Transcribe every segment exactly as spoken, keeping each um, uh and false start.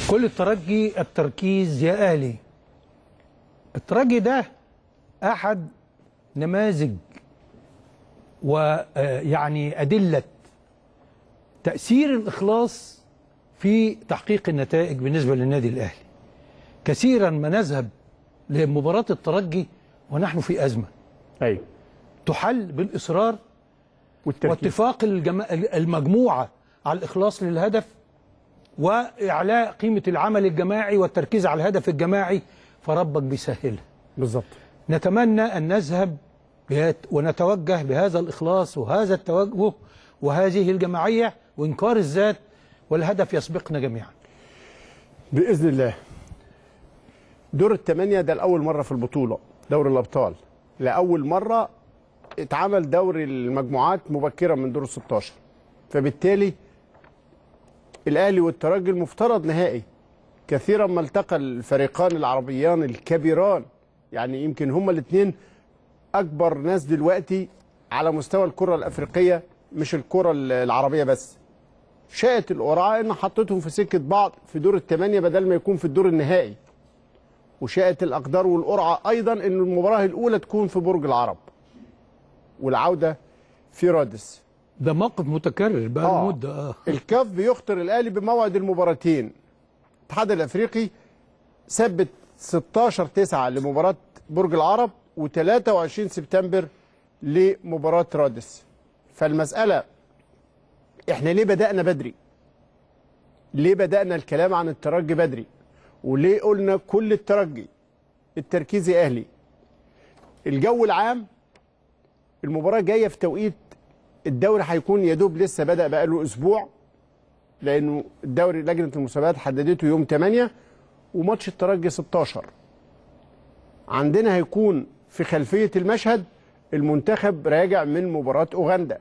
كل الترجي التركيز يا اهلي. الترجي ده احد نماذج ويعني ادله تاثير الاخلاص في تحقيق النتائج بالنسبه للنادي الاهلي. كثيرا ما نذهب لمباراه الترجي ونحن في ازمه. ايوه. تحل بالاصرار والتركيز واتفاق الجم... المجموعه على الاخلاص للهدف واعلاء قيمه العمل الجماعي والتركيز على الهدف الجماعي، فربك بيسهلها. بالظبط. نتمنى ان نذهب بهات ونتوجه بهذا الاخلاص وهذا التوجه وهذه الجماعيه وانكار الذات، والهدف يسبقنا جميعا باذن الله. دور الثمانيه ده لاول مره في البطوله، دوري الابطال لاول مره اتعمل دوري المجموعات مبكرا من دور الستاشر، فبالتالي الاهلي والترجي المفترض نهائي. كثيرا ما التقى الفريقان العربيان الكبيران، يعني يمكن هما الاثنين اكبر ناس دلوقتي على مستوى الكره الافريقيه مش الكره العربيه بس. شاءت القرعه ان حطتهم في سكه بعض في دور الثمانيه بدل ما يكون في الدور النهائي. وشاءت الاقدار والقرعه ايضا ان المباراه الاولى تكون في برج العرب والعوده في رادس. ده موقف متكرر بقى آه. مده. اه الكاف بيخطر الاهلي بموعد المباراتين. الاتحاد الافريقي ثبت ستاشر تسعة لمباراه برج العرب وتلاتة وعشرين سبتمبر لمباراه رادس. فالمساله احنا ليه بدانا بدري؟ ليه بدانا الكلام عن الترجي بدري؟ وليه قلنا كل الترجي التركيز يا اهلي؟ الجو العام المباراه جايه في توقيت الدوري هيكون يا دوب لسه بدا بقاله اسبوع، لانه الدوري لجنه المسابقات حددته يوم تمانية وماتش الترجي ستاشر. عندنا هيكون في خلفيه المشهد المنتخب راجع من مباراه اوغندا.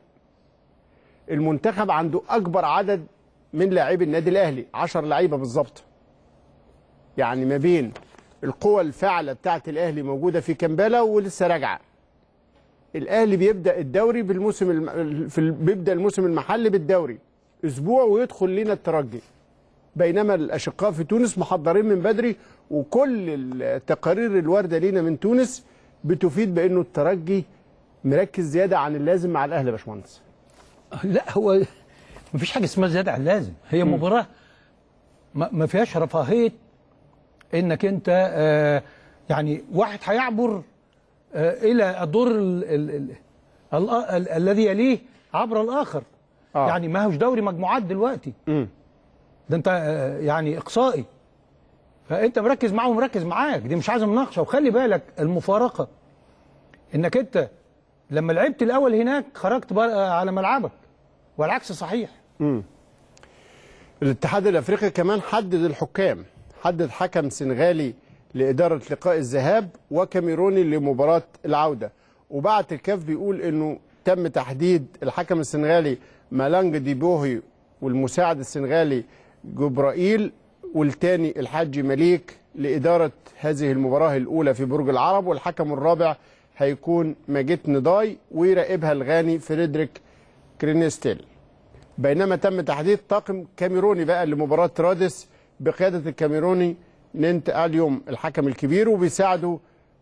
المنتخب عنده اكبر عدد من لاعبي النادي الاهلي، عشرة لعيبه بالظبط. يعني ما بين القوى الفاعله بتاعه الاهلي موجوده في كمبالا ولسه راجعه. الاهلي بيبدا الدوري بالموسم الم... في ال... بيبدا الموسم المحلي بالدوري اسبوع ويدخل لنا الترجي، بينما الاشقاء في تونس محضرين من بدري، وكل التقارير الوارده لينا من تونس بتفيد بانه الترجي مركز زياده عن اللازم مع الاهلي يا باشمهندس. لا، هو مفيش حاجه اسمها زياده عن اللازم. هي م. مباراه ما فيهاش رفاهيه انك انت آه يعني واحد هيعبر آه الى الدور ال ال ال ال ال الذي يليه عبر الاخر. آه. يعني ما هوش دوري مجموعات دلوقتي. م. ده انت آه يعني اقصائي، فانت مركز معاه ومركز معاك، دي مش عايزه مناقشه. وخلي بالك المفارقه انك انت لما لعبت الاول هناك خرجت على ملعبك، والعكس صحيح. امم الاتحاد الافريقي كمان حدد الحكام، حدد حكم سنغالي لاداره لقاء الذهاب وكاميروني لمباراه العوده. وبعت الكاف بيقول انه تم تحديد الحكم السنغالي مالانج ديبوهي والمساعد السنغالي جبرائيل والتاني الحاج مليك لاداره هذه المباراه الاولى في برج العرب، والحكم الرابع هيكون ماجيت نداي ويراقبها الغاني فريدريك كرينستيل. بينما تم تحديد طاقم كاميروني بقى لمباراه رادس بقياده الكاميروني نينت اليوم الحكم الكبير، وبيساعده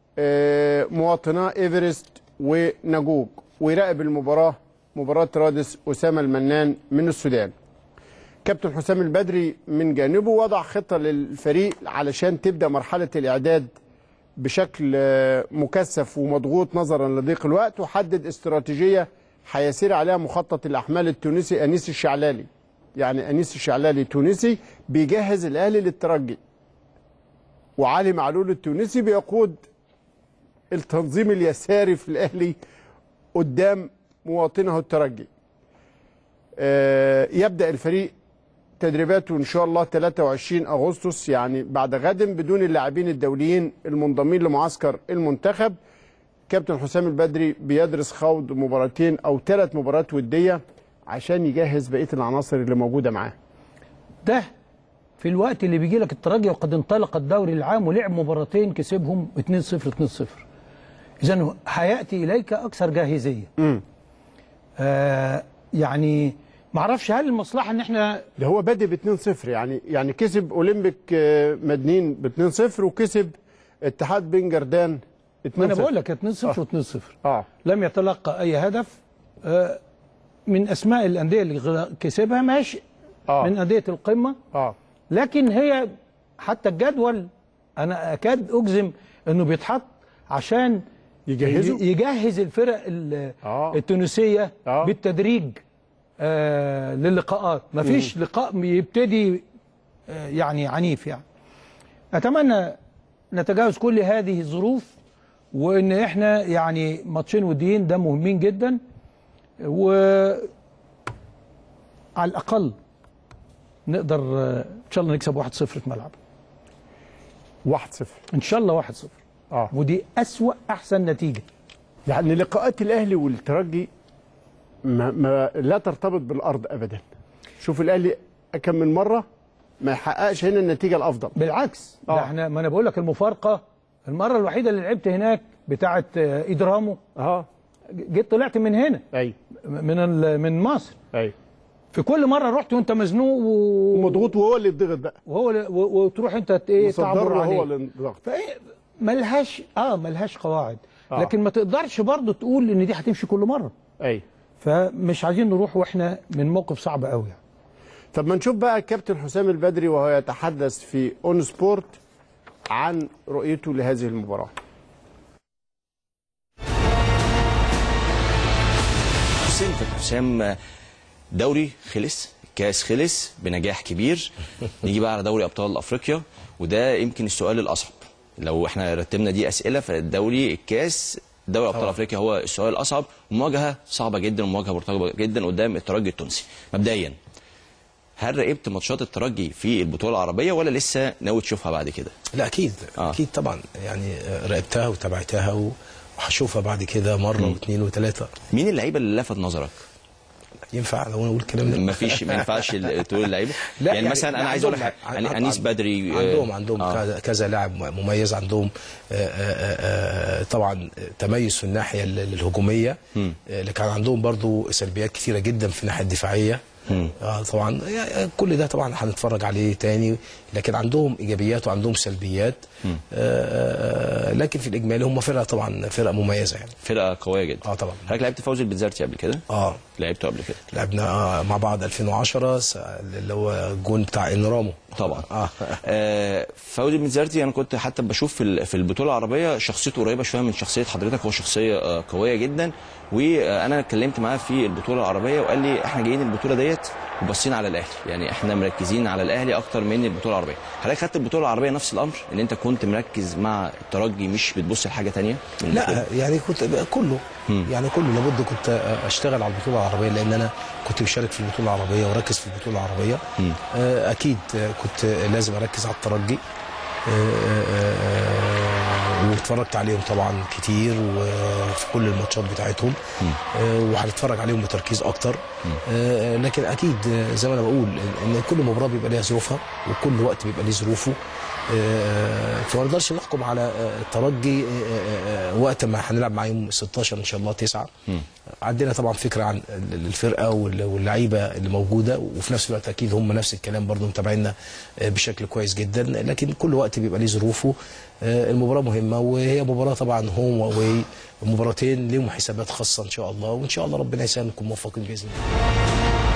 مواطنا ايفرست ونجوج، ويراقب المباراه مباراه رادس اسامه المنان من السودان. كابتن حسام البدري من جانبه وضع خطه للفريق علشان تبدا مرحله الاعداد بشكل مكثف ومضغوط نظرا لضيق الوقت، وحدد استراتيجيه هيسير عليها مخطط الاحمال التونسي انيس الشعلالي. يعني انيس الشعلالي تونسي بيجهز الاهلي للترجي، وعلي معلول التونسي بيقود التنظيم اليساري في الاهلي قدام مواطنه الترجي. يبدا الفريق تدريباته ان شاء الله تلاتة وعشرين أغسطس، يعني بعد غد، بدون اللاعبين الدوليين المنضمين لمعسكر المنتخب. كابتن حسام البدري بيدرس خوض مباراتين او ثلاث مباريات وديه عشان يجهز بقيه العناصر اللي موجوده معاه. ده في الوقت اللي بيجي لك الترجي وقد انطلق الدوري العام ولعب مباراتين كسبهم اتنين صفر اتنين صفر. اذا هياتي اليك اكثر جاهزيه. امم آه يعني معرفش هل المصلحه ان احنا ده هو بادئ ب اتنين صفر، يعني يعني كسب اولمبيك مدنين ب اتنين صفر وكسب اتحاد بن جردان اتنين صفر. انا بقول لك اتنين صفر و2 صفر. اه لم يتلقى اي هدف. آه من اسماء الانديه اللي كسبها ماشي. اه من انديه القمه. اه لكن هي حتى الجدول انا اكاد اجزم انه بيتحط عشان يجهزوا يجهز الفرق آه. التونسيه آه. بالتدريج آه للقاءات. مفيش لقاء يبتدي آه يعني عنيف. يعني اتمنى نتجاوز كل هذه الظروف، وان احنا يعني ماتشين وديين ده مهمين جدا، وعلى الاقل نقدر ان شاء الله نكسب واحد صفر في ملعب. واحد صفر ان شاء الله واحد صفر. اه ودي اسوأ احسن نتيجه. يعني لقاءات الاهلي والترجي ما, ما لا ترتبط بالارض ابدا. شوف الاهلي كم من مره ما يحققش هنا النتيجه الافضل. بالعكس ده آه. احنا ما انا بقول لك المفارقه المره الوحيده اللي لعبت هناك بتاعه ايدرامو اه جيت طلعت من هنا ايوه من من مصر. ايوه في كل مره رحت وانت مزنوق و... ومضغوط وهو اللي يتضغط بقى وهو اللي... و... وتروح انت ايه تعبر عليه. هو اللي ضغط. فايه ملهاش اه ملهاش قواعد. آه. لكن ما تقدرش برضه تقول ان دي هتمشي كل مره. ايوه فمش عايزين نروح واحنا من موقف صعب قوي يعني. طب ما نشوف بقى الكابتن حسام البدري وهو يتحدث في اون سبورت عن رؤيته لهذه المباراه. حسام حسام دوري خلص، كاس خلص بنجاح كبير. نيجي بقى على دوري ابطال افريقيا، وده يمكن السؤال الاصعب. لو احنا رتبنا دي اسئله، فالدوري الكاس دوري ابطال افريقيا هو السؤال الاصعب. مواجهه صعبه جدا ومواجهه مرتقبه جدا قدام الترجي التونسي. مبدئيا هل راقبت ماتشات الترجي في البطوله العربيه ولا لسه ناوي تشوفها بعد كده؟ لا اكيد آه. اكيد طبعا، يعني راقبتها وتابعتها وهشوفها بعد كده مره واثنين وثلاثه. مين اللعيبه اللي لفت نظرك؟ ينفع لو انا اقول الكلام ده؟ ما فيش ما ينفعش تقول اللعيبه. يعني, يعني مثلا انا عايز اقول لك يعني انيس بدري عندهم عندهم آه. كذا لاعب مميز عندهم. آآ آآ طبعا تميز في الناحيه الهجوميه، لكن عندهم برضو سلبيات كثيره جدا في الناحيه الدفاعيه. آه طبعا كل ده طبعا هنتفرج عليه تاني، لكن عندهم ايجابيات وعندهم سلبيات. آه لكن في الاجمالي هم فرقه طبعا فرقه مميزه يعني. فرقه قويه جدا. اه طبعا. حضرتك لعبت فوزي البنزرتي قبل كده؟ اه لعبته قبل كده. لعبنا آه مع بعض ألفين وعشرة اللي هو الجون بتاع انرامو. طبعا. آه. آه فوزي البنزرتي انا كنت حتى بشوف في في البطوله العربيه شخصيته قريبه شويه من شخصيه حضرتك. هو شخصيه آه قويه جدا، وانا اتكلمت معاه في البطوله العربيه وقال لي احنا جايين البطوله ديت وباصين على الاهلي، يعني احنا مركزين على الاهلي اكتر من البطوله العربيه. حضرتك خدت البطوله العربيه نفس الامر، ان انت كنت مركز مع الترجي مش بتبص لحاجه ثانيه؟ لا يعني كنت كله مم. يعني كله لابد كنت اشتغل على البطوله العربيه، لان انا كنت مشارك في البطوله العربيه وركز في البطوله العربيه. مم. اكيد كنت لازم اركز على الترجي، واتفرجت عليهم طبعا كتير وفي كل الماتشات بتاعتهم، وهنتفرج عليهم بتركيز اكتر. لكن اكيد زي ما انا بقول ان كل مباراه بيبقى ليها ظروفها وكل وقت بيبقى ليه ظروفه، فما نقدرش نحكم على الترجي وقت ما هنلعب مع يوم ستاشر ان شاء الله تسعة. عندنا طبعا فكره عن الفرقه واللعيبه اللي موجوده، وفي نفس الوقت اكيد هم نفس الكلام برضو متابعينا بشكل كويس جدا، لكن كل وقت بيبقى ليه ظروفه. المباراه مهمه وهي مباراه طبعا هوم واوي، مباراتين ليهم حسابات خاصه ان شاء الله، وان شاء الله ربنا يسهل نكون موفقين باذن الله.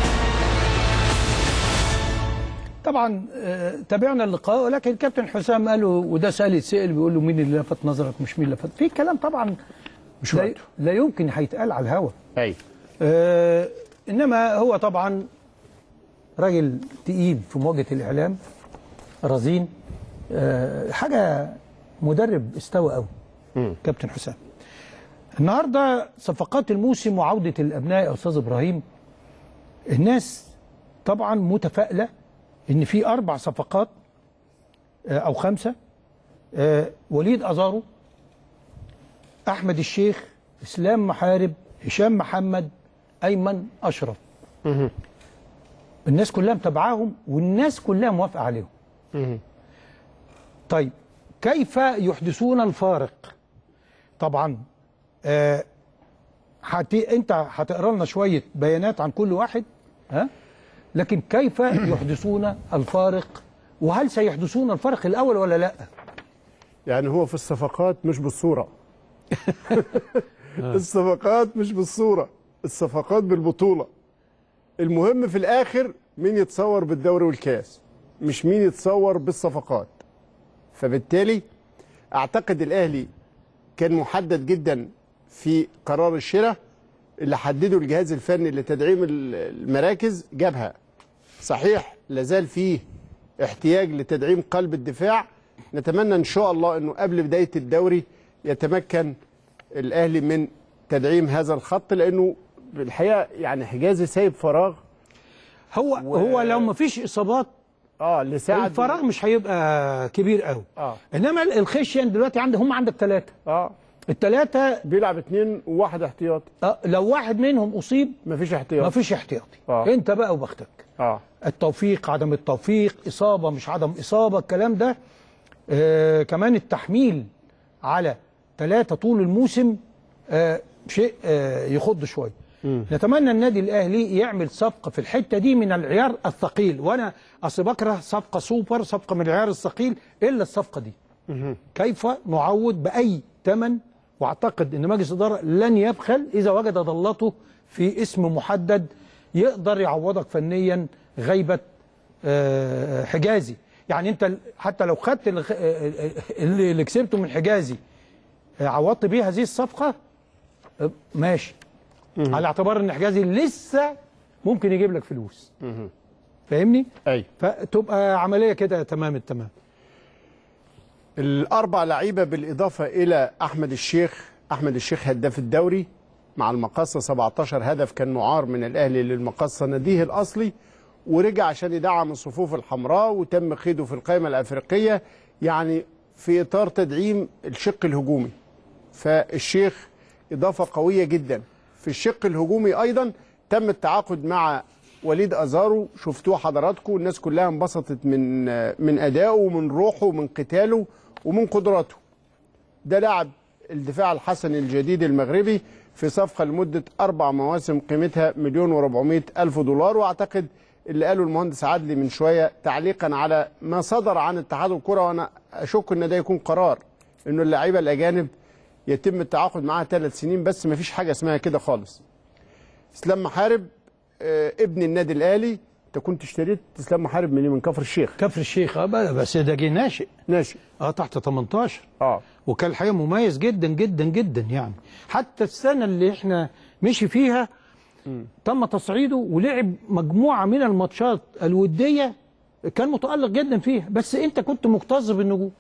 طبعا تابعنا اللقاء، ولكن كابتن حسام قال له، وده سؤال يتسال بيقول له مين اللي لفت نظرك مش مين اللي لفت. في كلام طبعا مش لا, لا يمكن هيتقال على الهوا. ايوه. آه انما هو طبعا راجل تقيل في مواجهه الاعلام، رزين، آه حاجه مدرب استوى قوي كابتن حسام. النهارده صفقات الموسم وعوده الابناء يا استاذ ابراهيم، الناس طبعا متفائله ان في اربع صفقات او خمسه، وليد ازارو، احمد الشيخ، اسلام محارب، هشام محمد، ايمن اشرف. الناس كلها متابعاهم والناس كلها موافقه عليهم. طيب كيف يحدثون الفارق؟ طبعا آه حتي انت هتقرا لنا شويه بيانات عن كل واحد. ها؟ لكن كيف يحدثون الفارق، وهل سيحدثون الفارق الاول ولا لا؟ يعني هو في الصفقات مش بالصوره. الصفقات مش بالصوره، الصفقات بالبطوله. المهم في الاخر مين يتصور بالدوري والكاس، مش مين يتصور بالصفقات. فبالتالي اعتقد الاهلي كان محدد جدا في قرار الشراء اللي حدده الجهاز الفني لتدعيم المراكز، جابها. صحيح لازال فيه احتياج لتدعيم قلب الدفاع، نتمنى ان شاء الله انه قبل بدايه الدوري يتمكن الاهلي من تدعيم هذا الخط، لانه بالحقيقه يعني حجازي سايب فراغ. هو و... هو لو ما فيش اصابات اه لساعد الفراغ مش هيبقى كبير قوي. اه انما الخشين دلوقتي عندك، هم عندك ثلاثه اه الثلاثه بيلعب اثنين وواحد احتياطي. آه لو واحد منهم اصيب مفيش احتياطي، مفيش احتياطي. آه. انت بقى وبختك. اه التوفيق، عدم التوفيق، اصابه مش عدم اصابه، الكلام ده. آه كمان التحميل على ثلاثه طول الموسم آه شيء آه يخض شويه. نتمنى النادي الاهلي يعمل صفقه في الحته دي من العيار الثقيل، وانا اصل بكره صفقه سوبر، صفقه من العيار الثقيل، الا الصفقه دي. كيف نعوض باي ثمن؟ واعتقد ان مجلس الاداره لن يبخل اذا وجد ضلته في اسم محدد يقدر يعوضك فنيا غيبه حجازي. يعني انت حتى لو خدت اللي, اللي كسبته من حجازي عوضت بيه هذه الصفقه ماشي، على اعتبار ان حجازي لسه ممكن يجيب لك فلوس. فاهمني؟ ايوه. فتبقى عمليه كده تمام التمام. الاربع لعيبه بالاضافه الى احمد الشيخ، احمد الشيخ هداف الدوري مع المقصه سبعتاشر هدف، كان معار من الاهلي للمقصه ناديه الاصلي، ورجع عشان يدعم الصفوف الحمراء وتم قيده في القائمه الافريقيه، يعني في اطار تدعيم الشق الهجومي. فالشيخ اضافه قويه جدا. في الشق الهجومي ايضا تم التعاقد مع وليد ازارو، شفتوه حضراتكم، الناس كلها انبسطت من من ادائه ومن روحه ومن قتاله ومن قدراته. ده لاعب الدفاع الحسني الجديد المغربي في صفقه لمده اربع مواسم قيمتها مليون وربعمائة الف دولار. واعتقد اللي قاله المهندس عدلي من شويه تعليقا على ما صدر عن اتحاد الكره، وانا اشك ان ده يكون قرار انه اللعيبه الاجانب يتم التعاقد معاها ثلاث سنين بس، ما فيش حاجه اسمها كده خالص. اسلام محارب آه ابن النادي الاهلي، انت كنت اشتريت اسلام محارب من من كفر الشيخ. كفر الشيخ اه بس ده جه ناشئ ناشئ اه تحت تمنتاشر اه وكان الحقيقه مميز جدا جدا جدا. يعني حتى السنه اللي احنا مشي فيها م. تم تصعيده ولعب مجموعه من الماتشات الوديه كان متالق جدا فيها، بس انت كنت مكتظ بالنجوم.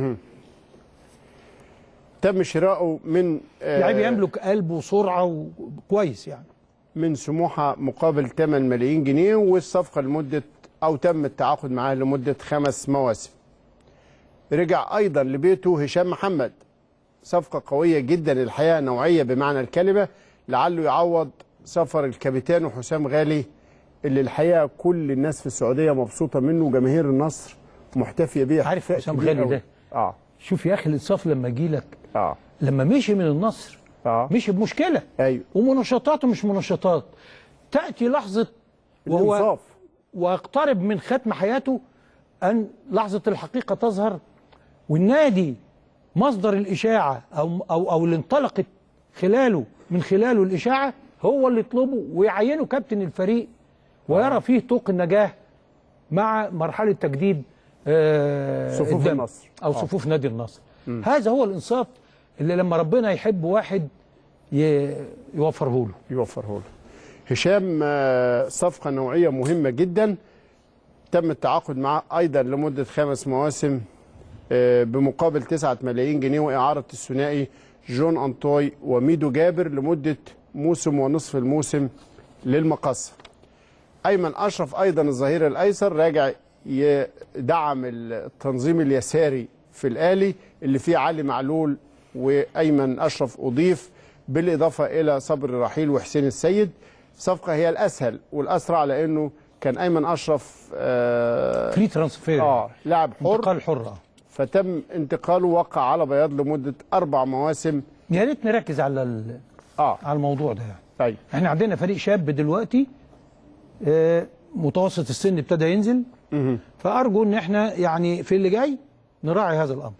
تم شراؤه من آه لعيب يملك قلب وسرعه وكويس يعني من سموحه مقابل ثمانية ملايين جنيه، والصفقه لمده او تم التعاقد معاه لمده خمس مواسم. رجع ايضا لبيته هشام محمد، صفقه قويه جدا الحقيقه، نوعيه بمعنى الكلمه، لعله يعوض سفر الكابتن حسام غالي اللي الحقيقه كل الناس في السعوديه مبسوطه منه وجماهير النصر محتفيه بيه. عارف حسام غالي ده؟ اه شوف يا اخي الانصاف لما يجي لك اه لما مشي من النصر اه مشي بمشكله. ايوه. ومنشطاته مش منشطات، تاتي لحظه وهو الانصاف واقترب من ختم حياته ان لحظه الحقيقه تظهر، والنادي مصدر الاشاعه او او او اللي انطلقت خلاله من خلاله الاشاعه هو اللي يطلبه ويعينه كابتن الفريق ويرى فيه طوق النجاه مع مرحله تجديد آه صفوف النصر او صفوف آه. نادي النصر. م. هذا هو الانصاف اللي لما ربنا يحب واحد يوفره له يوفره له. هشام صفقه نوعيه مهمه جدا، تم التعاقد معاه ايضا لمده خمس مواسم بمقابل تسعة ملايين جنيه، واعاره الثنائي جون انطوي وميدو جابر لمده موسم ونصف الموسم للمقصه. ايمن اشرف ايضا الظهير الايسر راجع يدعم التنظيم اليساري في الاهلي اللي فيه علي معلول وايمن اشرف اضيف، بالاضافه الى صبري رحيل وحسين السيد. صفقه هي الاسهل والاسرع لانه كان ايمن اشرف آه فري ترانسفير اه لاعب حر انتقال حر فتم انتقاله وقع على بياض لمده اربع مواسم. يا ريت نركز على اه على الموضوع ده يعني. طيب احنا عندنا فريق شاب دلوقتي آه، متوسط السن ابتدى ينزل. فارجو ان احنا يعني في اللي جاي نراعي هذا الامر.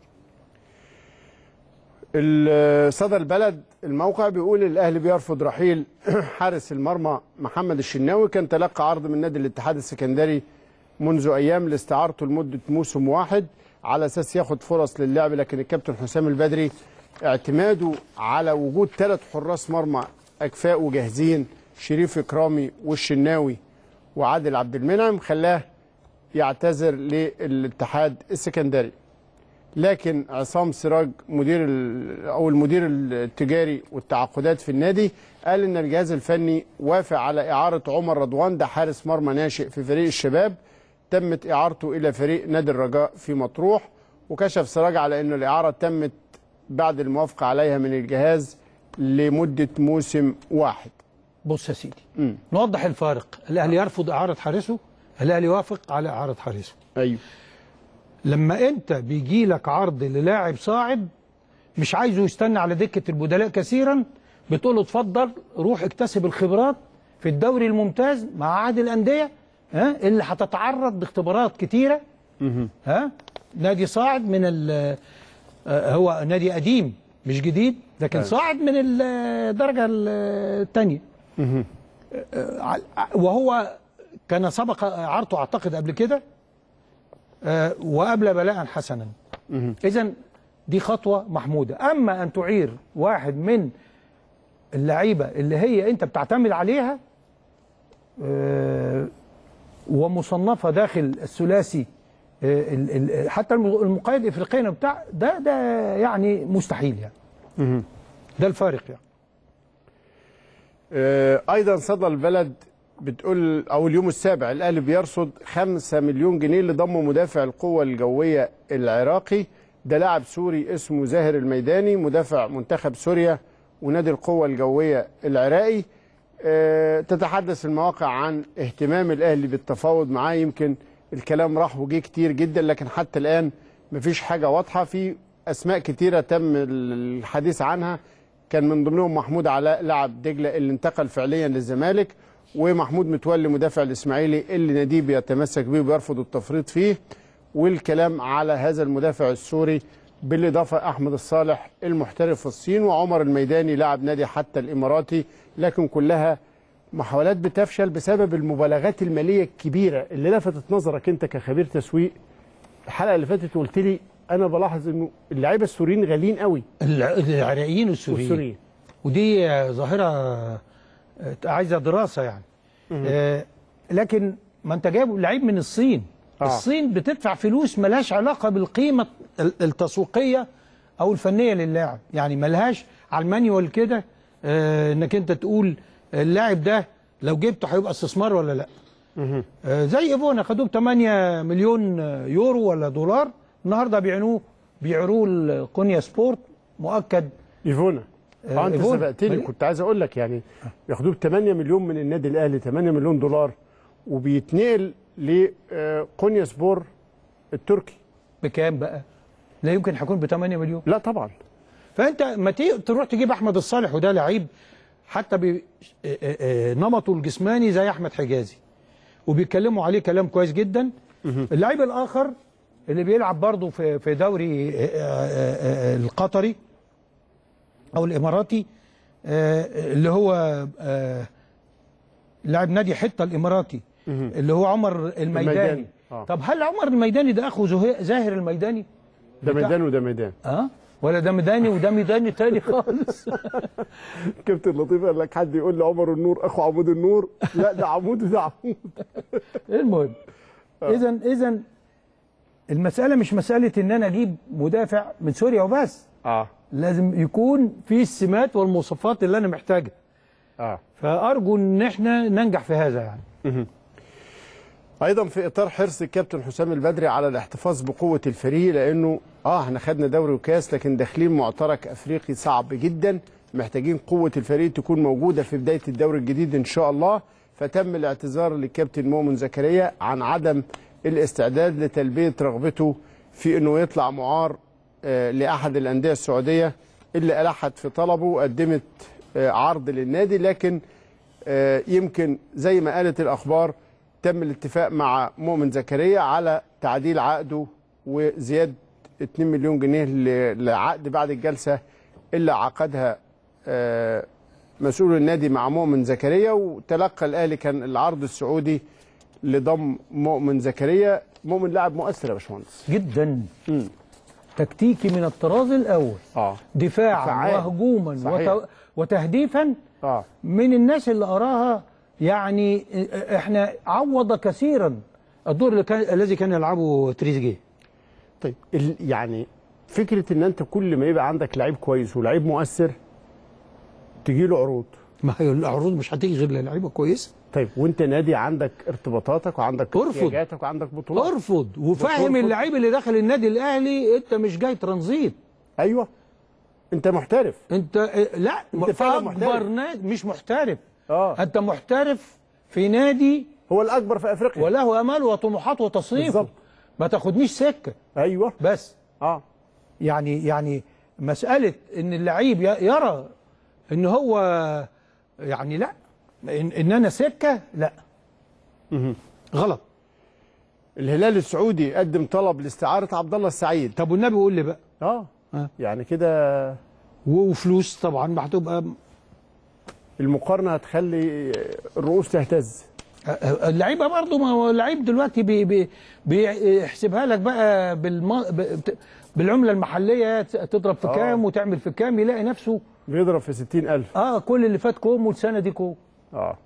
صدى البلد الموقع بيقول الاهلي بيرفض رحيل حارس المرمى محمد الشناوي. كان تلقى عرض من نادي الاتحاد السكندري منذ ايام لاستعارته لمده موسم واحد على اساس ياخد فرص للعب، لكن الكابتن حسام البدري اعتماده على وجود ثلاث حراس مرمى اكفاء وجاهزين، شريف اكرامي والشناوي وعادل عبد المنعم، خلاه يعتذر للاتحاد السكندري. لكن عصام سراج مدير او المدير التجاري والتعاقدات في النادي قال ان الجهاز الفني وافق على اعاره عمر رضوان، ده حارس مرمى ناشئ في فريق الشباب تمت اعارته الى فريق نادي الرجاء في مطروح. وكشف سراج على ان الاعاره تمت بعد الموافقه عليها من الجهاز لمده موسم واحد. بص يا سيدي، مم. نوضح الفارق. الاهلي يرفض اعاره حارسه، الاهلي يوافق على اعاره حارسه. ايوه. لما انت بيجي لك عرض للاعب صاعد مش عايزه يستنى على دكه البدلاء كثيرا، بتقول له اتفضل روح اكتسب الخبرات في الدوري الممتاز مع عهد الانديه، ها اللي هتتعرض لاختبارات كتيره. ها نادي صاعد من ال هو نادي قديم مش جديد، لكن صاعد من الدرجه الثانيه، وهو كان سبق اعارته اعتقد قبل كده وقبل بلاء حسنا. اذا دي خطوه محموده. اما ان تعير واحد من اللعيبه اللي هي انت بتعتمد عليها ومصنفه داخل الثلاثي حتى المقيد افريقيا بتاع ده ده يعني مستحيل يعني. ده الفارق يعني. ايضا صدى البلد بتقول او اليوم السابع الاهلي بيرصد خمسة مليون جنيه لضم مدافع القوة الجوية العراقي، ده لاعب سوري اسمه زاهر الميداني مدافع منتخب سوريا ونادي القوة الجوية العراقي. أه تتحدث المواقع عن اهتمام الاهلي بالتفاوض معاه، يمكن الكلام راح وجه كتير جدا لكن حتى الان مفيش حاجة واضحة. في اسماء كتيرة تم الحديث عنها، كان من ضمنهم محمود علاء لاعب دجلة اللي انتقل فعليا للزمالك، ومحمود متولي مدافع الاسماعيلي اللي ناديه بيتمسك بيه وبيرفض التفريط فيه، والكلام على هذا المدافع السوري، بالاضافه احمد الصالح المحترف في الصين وعمر الميداني لاعب نادي حتى الاماراتي، لكن كلها محاولات بتفشل بسبب المبالغات الماليه الكبيره اللي لفتت نظرك انت كخبير تسويق. الحلقه اللي فاتت قلت لي انا بلاحظ انه اللعيبه السوريين غاليين قوي، العراقيين والسوريين، والسوريين. ودي ظاهره عايزه دراسه يعني. آه لكن ما انت جايب لعيب من الصين. آه. الصين بتدفع فلوس ملهاش علاقه بالقيمه التسويقيه او الفنيه للاعب، يعني ملهاش على المانيوال كده آه انك انت تقول اللاعب ده لو جبته هيبقى استثمار ولا لا. آه زي ايفونا خدوه ب ثمانية مليون يورو ولا دولار، النهارده بيعنوه بيعروه القونيا سبورت مؤكد. ايفونا اه انت سبقتني، كنت عايز اقول لك يعني ياخدوه ب ثمانية مليون من النادي الاهلي، ثمانية مليون دولار، وبيتنقل لقونيا سبور التركي بكام بقى؟ لا يمكن هيكون ب ثمانية مليون. لا طبعا. فانت ما تروح تجيب احمد الصالح وده لعيب حتى بنمطه الجسماني زي احمد حجازي وبيتكلموا عليه كلام كويس جدا. اللعيب الاخر اللي بيلعب برضه في في دوري القطري او الاماراتي اللي هو لاعب نادي حته الاماراتي اللي هو عمر الميداني, الميداني. آه. طب هل عمر الميداني ده اخو زاهر الميداني؟ ده ميدان وده ميدان اه ولا ده ميداني وده ميداني تاني خالص. كابتن لطيف قال لك حد يقول لي عمر النور اخو عمود النور، لا ده عمود وده عمود. المهم اذا اذا المساله مش مساله ان انا اجيب مدافع من سوريا وبس، اه لازم يكون في السمات والمواصفات اللي انا محتاجها. اه فارجو ان احنا ننجح في هذا يعني. مه. ايضا في اطار حرص الكابتن حسام البدري على الاحتفاظ بقوه الفريق، لانه اه احنا خدنا دوري وكاس لكن داخلين معترك افريقي صعب جدا، محتاجين قوه الفريق تكون موجوده في بدايه الدوري الجديد ان شاء الله. فتم الاعتذار للكابتن مؤمن زكريا عن عدم الاستعداد لتلبيه رغبته في انه يطلع معار آه لاحد الانديه السعوديه اللي الحت في طلبه وقدمت آه عرض للنادي، لكن آه، يمكن زي ما قالت الاخبار تم الاتفاق مع مؤمن زكريا على تعديل عقده وزياده اتنين مليون جنيه ل- لعقد بعد الجلسه اللي عقدها آه، مسؤول النادي مع مؤمن زكريا. وتلقى الاهلي كان العرض السعودي لضم مؤمن زكريا. مؤمن لاعب مؤثر يا باشمهندس جدا. مم. تكتيكي من الطراز الاول، اه دفاعا فعال. وهجوما صحيح. وت... وتهديفا، اه من الناس اللي اراها يعني احنا عوض كثيرا الدور اللي كان الذي كان يلعبه تريزيجيه. طيب ال- يعني فكره ان انت كل ما يبقى عندك لعيب كويس ولعيب مؤثر تجي له عروض. ما هي العروض مش هتيجي غير للعيبه كويسه. طيب وانت نادي عندك ارتباطاتك وعندك ارفض. احتياجاتك وعندك بطولات. ارفض وفهم بترفض. اللعيب اللي دخل النادي الاهلي انت مش جاي ترانزيت، ايوه انت محترف. انت لا انت فعلا اكبر محترف. نادي مش محترف. اه انت محترف في نادي هو الاكبر في افريقيا. وله امال وطموحات وتصنيفه. بالظبط. ما تاخدنيش سكه ايوه بس. اه يعني يعني مساله ان اللعيب ي- يرى ان هو يعني لا ان, إن انا سكه لا غلط. الهلال السعودي قدم طلب لاستعاره عبد الله السعيد. طب والنبي قول لي بقى. اه آه. يعني كده وفلوس طبعا هتبقى المقارنه هتخلي الرؤوس تهتز. اللعيبه برضه، ما هو اللعيب دلوقتي بي بي بيحسبها لك بقى بالم... ب- بالعمله المحليه، تضرب في آه. كام وتعمل في كام، يلاقي نفسه بيضرب في ستين ألف. اه كل اللي فات كوم والسنه دي كوم. اه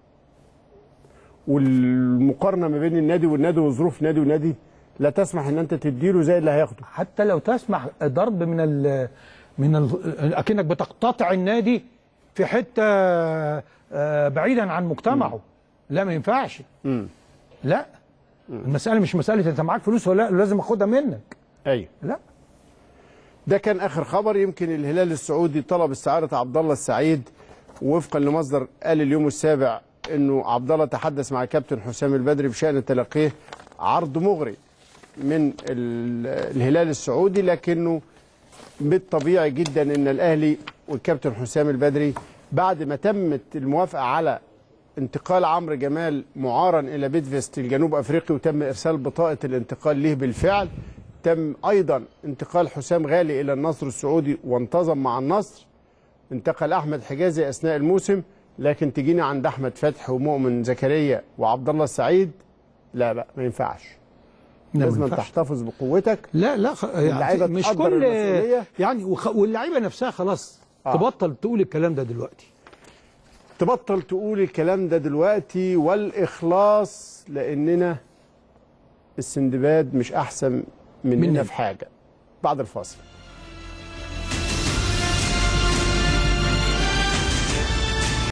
والمقارنه ما بين النادي والنادي وظروف نادي ونادي لا تسمح ان انت تديله زي اللي هياخده. حتى لو تسمح ضرب من ال من ال اكنك بتقتطع النادي في حته آه، بعيدا عن مجتمعه. لا ما ينفعش. امم لا المساله مش مساله انت معاك فلوس ولا لا لازم اخدها منك. ايوه لا ده كان اخر خبر. يمكن الهلال السعودي طلب استعاره عبد الله السعيد، وفقا لمصدر قال اليوم السابع انه عبد الله تحدث مع كابتن حسام البدري بشان تلقيه عرض مغري من ال- الهلال السعودي، لكنه بالطبيعي جدا ان الاهلي والكابتن حسام البدري بعد ما تمت الموافقه على انتقال عمرو جمال معارا الى بيدفست الجنوب افريقي وتم ارسال بطاقه الانتقال ليه بالفعل، تم ايضا انتقال حسام غالي الى النصر السعودي وانتظم مع النصر، انتقل احمد حجازي اثناء الموسم، لكن تجينا عند احمد فتحي ومؤمن زكريا وعبد الله السعيد لا لا ما ينفعش. لا، ما لازم ينفعش. تحتفظ بقوتك. لا لا خ... اللعيبة يعني مش تقدر كل المسؤولية. يعني وخ... واللعيبه نفسها خلاص آه. تبطل تقول الكلام ده دلوقتي. تبطل تقول الكلام ده دلوقتي والإخلاص، لأننا السندباد مش أحسن مننا مننا. في حاجة. بعد الفاصل.